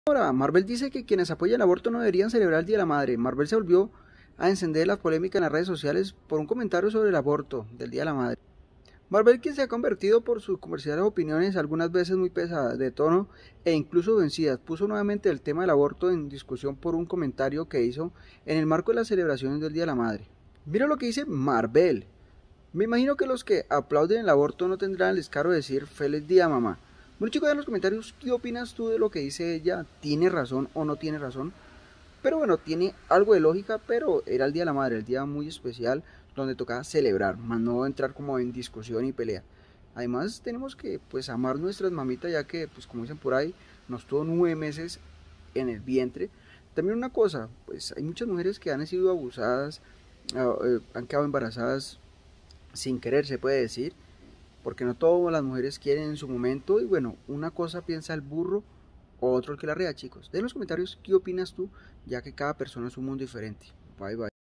Ahora, Marvel dice que quienes apoyan el aborto no deberían celebrar el Día de la Madre. Marvel se volvió a encender la polémica en las redes sociales por un comentario sobre el aborto del Día de la Madre. Marvel, quien se ha convertido por sus comerciales opiniones algunas veces muy pesadas de tono e incluso vencidas, puso nuevamente el tema del aborto en discusión por un comentario que hizo en el marco de las celebraciones del Día de la Madre. Mira lo que dice Marvel. Me imagino que los que aplauden el aborto no tendrán el descaro de decir feliz día, mamá. Bueno, chicos, en los comentarios, ¿qué opinas tú de lo que dice ella? ¿Tiene razón o no tiene razón? Pero bueno, tiene algo de lógica, pero era el Día de la Madre, el día muy especial donde tocaba celebrar, más no entrar como en discusión y pelea. Además tenemos que pues amar nuestras mamitas, ya que pues como dicen por ahí, nos tuvo 9 meses en el vientre. También una cosa, pues hay muchas mujeres que han sido abusadas, han quedado embarazadas sin querer, se puede decir, porque no todas las mujeres quieren en su momento. Y bueno, una cosa piensa el burro, otro el que la rea, chicos. De en los comentarios qué opinas tú, ya que cada persona es un mundo diferente. Bye bye.